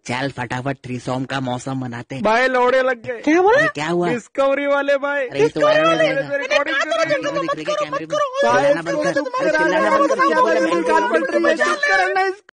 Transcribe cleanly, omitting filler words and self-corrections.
चल फटाफट थ्रीसॉम का मौसम बनाते हैं। भाई लौड़े लग गए। क्या बोला? अरे क्या हुआ? डिस्कवरी वाले भाई। अरे ये तो वायरल हो जाएगा। रिकॉर्डिंग कर रहे कैमरे में दिख रही है, कैमरे में। भाई चिल्लाना बंद कर, अरे चिल्लाना बंद कर, चुप हो जा, मैं इसको